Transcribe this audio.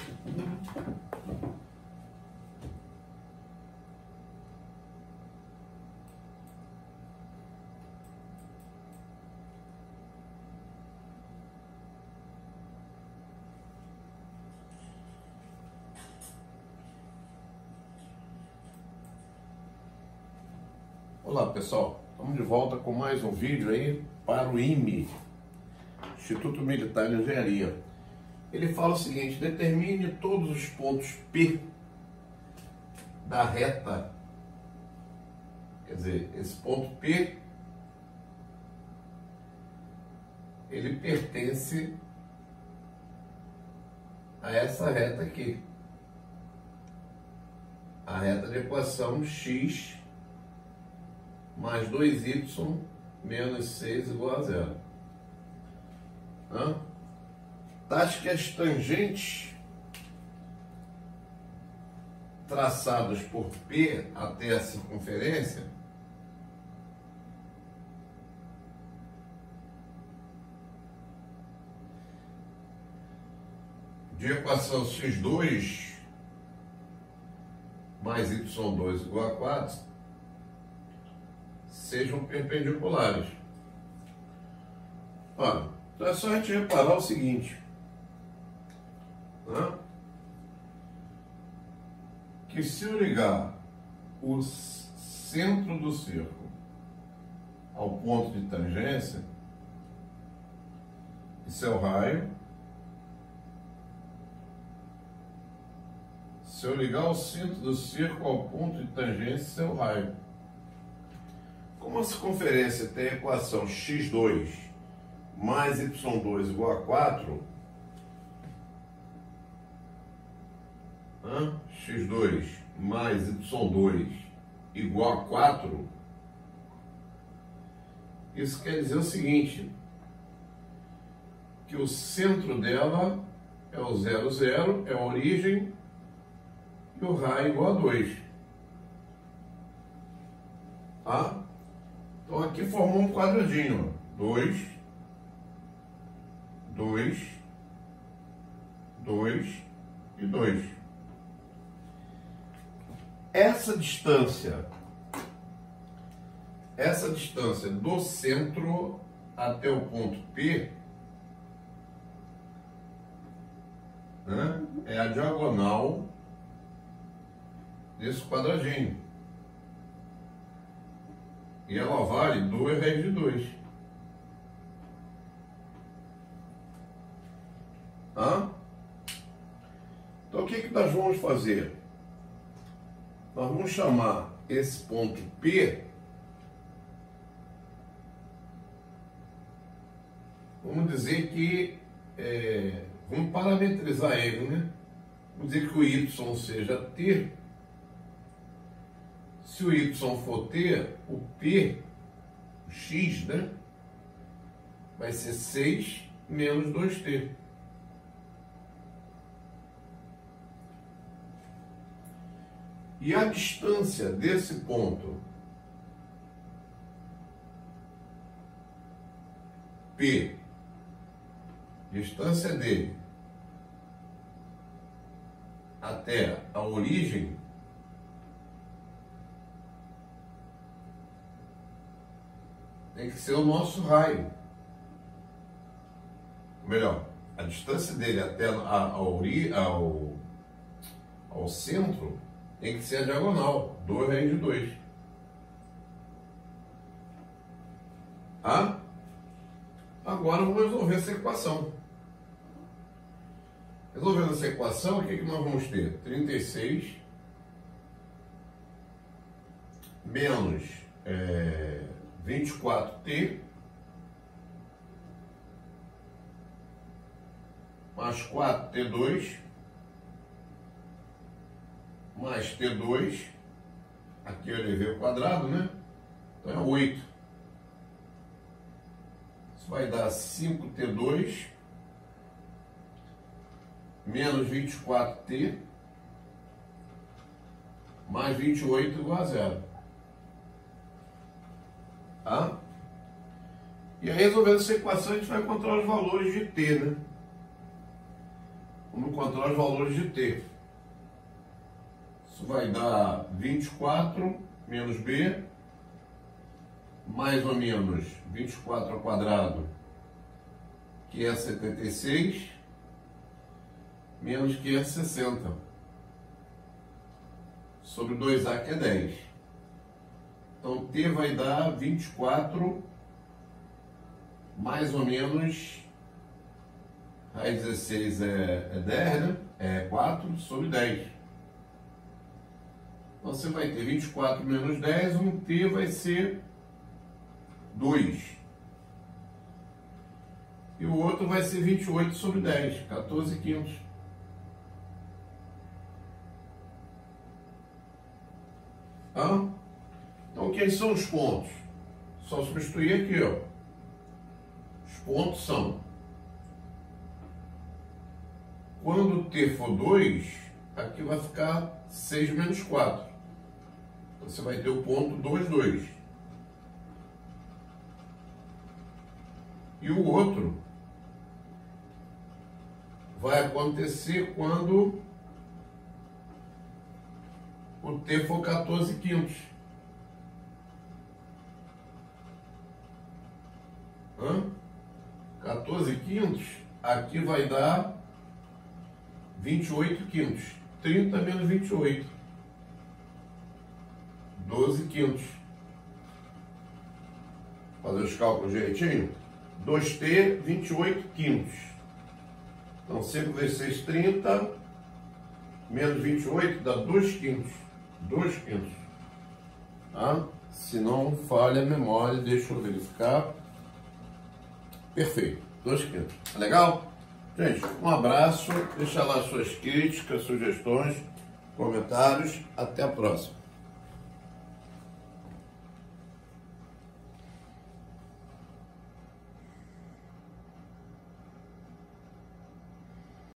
Olá pessoal, estamos de volta com mais um vídeo aí para o IME, Instituto Militar de Engenharia. Ele fala o seguinte: determine todos os pontos P da reta, quer dizer, esse ponto P, ele pertence a essa reta aqui, a reta de equação x mais 2y menos 6 igual a 0. Taxe que as tangentes traçadas por P até a circunferência de equação x2 mais y2 igual a 4 sejam perpendiculares. Olha, então é só a gente reparar o seguinte, que se eu ligar o centro do círculo ao ponto de tangência, isso é o raio. Se eu ligar o centro do círculo ao ponto de tangência, isso é o raio. Como a circunferência tem a equação x2 mais y2 igual a 4, x2 mais y2 igual a 4, isso quer dizer o seguinte, que o centro dela é o 0, 0, é a origem, e o raio igual a 2. Então aqui formou um quadradinho, 2, 2, 2 e 2. Essa distância do centro até o ponto P, é a diagonal desse quadradinho. E ela vale 2 raiz de 2. Então o que nós vamos fazer? Nós vamos chamar esse ponto P, vamos dizer que, vamos parametrizar ele, né? Vamos dizer que o Y seja T. Se o Y for T, o P, o X, né, vai ser 6 menos 2T. E a distância desse ponto P, distância dele até a origem, tem que ser o nosso raio. Ou melhor, a distância dele até ao centro tem que ser a diagonal, 2 raiz de 2. Agora vamos resolver essa equação. Resolvendo essa equação, o que nós vamos ter? 36 menos 24T mais 4T2 mais T2, aqui eu levei o quadrado, né? Então é 8. Isso vai dar 5T2 menos 24T mais 28 igual a 0. E aí, resolvendo essa equação, a gente vai encontrar os valores de T, né? Vamos encontrar os valores de t. Isso vai dar 24 menos b, mais ou menos 24 ao quadrado, que é 76, menos que é 60, sobre 2a, que é 10. Então, t vai dar 24, mais ou menos, raiz de 16 é 10, né? É 4 sobre 10. Então, você vai ter 24 menos 10, um t vai ser 2. E o outro vai ser 28 sobre 10, 14 quintos. Tá? Então, quem são os pontos? Só substituir aqui, ó. Os pontos são: quando t for 2, aqui vai ficar 6 menos 4. Você vai ter o ponto 2, 2. E o outro vai acontecer quando o t for 14 quintos. 14 quintos, aqui vai dar 28 quintos. 30 menos 28. 12 quintos. Fazer os cálculos direitinho. 2t, 28 quintos. Então, 5 vezes 6, 30. Menos 28 dá 2 quintos. 2 quintos. Tá? Se não falha a memória, deixa eu verificar. Perfeito. 2 quintos. Tá legal? Gente, um abraço. Deixa lá suas críticas, sugestões, comentários. Até a próxima.